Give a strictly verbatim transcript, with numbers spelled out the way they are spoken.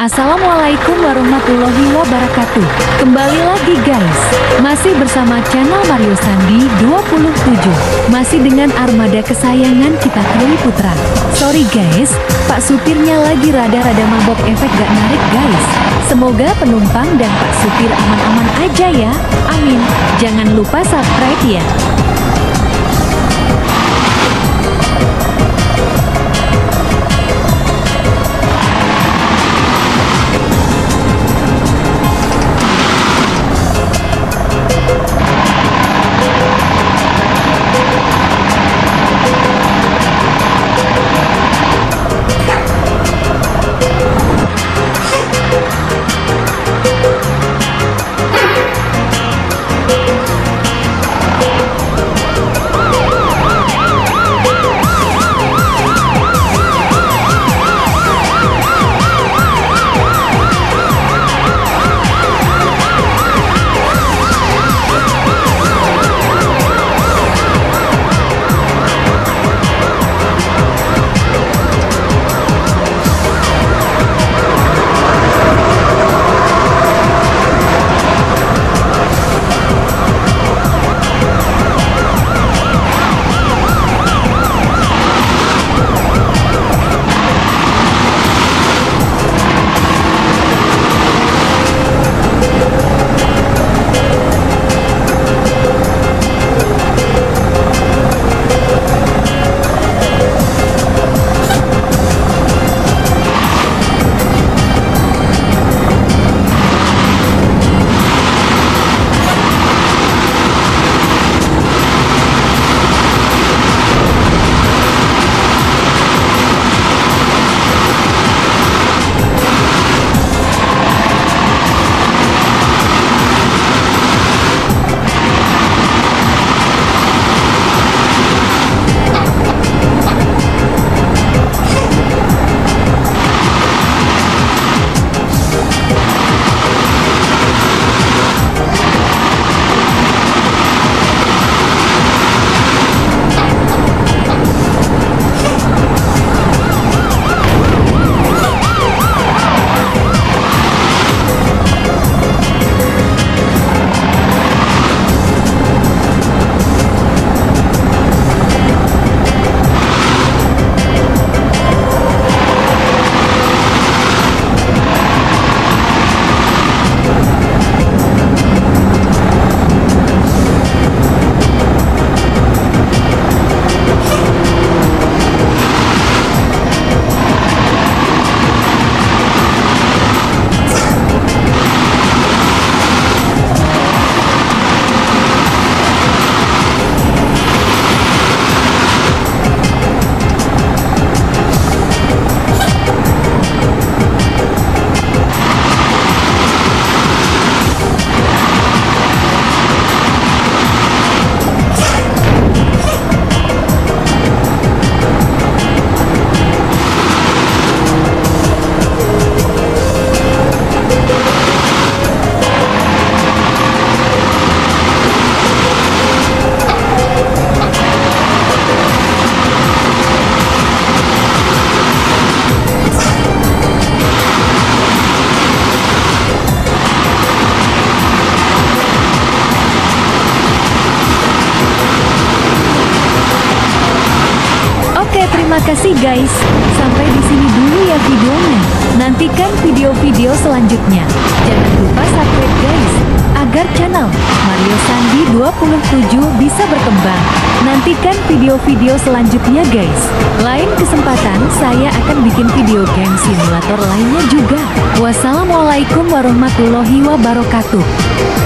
Assalamualaikum warahmatullahi wabarakatuh. Kembali lagi guys, masih bersama channel Mario Sandi dua puluh tujuh. Masih dengan armada kesayangan kita Dewi Putra. Sorry guys, Pak supirnya lagi rada-rada mabok efek gak narik guys. Semoga penumpang dan Pak supir aman-aman aja ya, amin. Jangan lupa subscribe ya. Terima kasih guys, sampai di sini dulu ya videonya. Nantikan video-video selanjutnya. Jangan lupa subscribe guys, agar channel Mario Sandi dua puluh tujuh bisa berkembang. Nantikan video-video selanjutnya guys. Lain kesempatan saya akan bikin video game simulator lainnya juga. Wassalamualaikum warahmatullahi wabarakatuh.